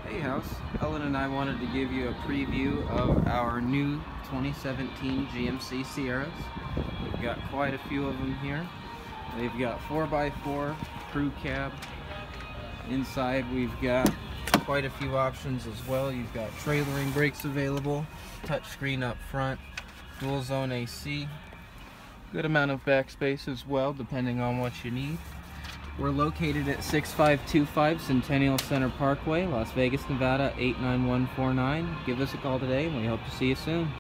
Hey House, Ellen and I wanted to give you a preview of our new 2017 GMC Sierras. We've got quite a few of them here. They've got 4x4 crew cab. Inside we've got quite a few options as well. You've got trailering brakes available, touchscreen up front, dual zone AC, good amount of backspace as well depending on what you need. We're located at 6525 Centennial Center Parkway, Las Vegas, Nevada 89149. Give us a call today and we hope to see you soon.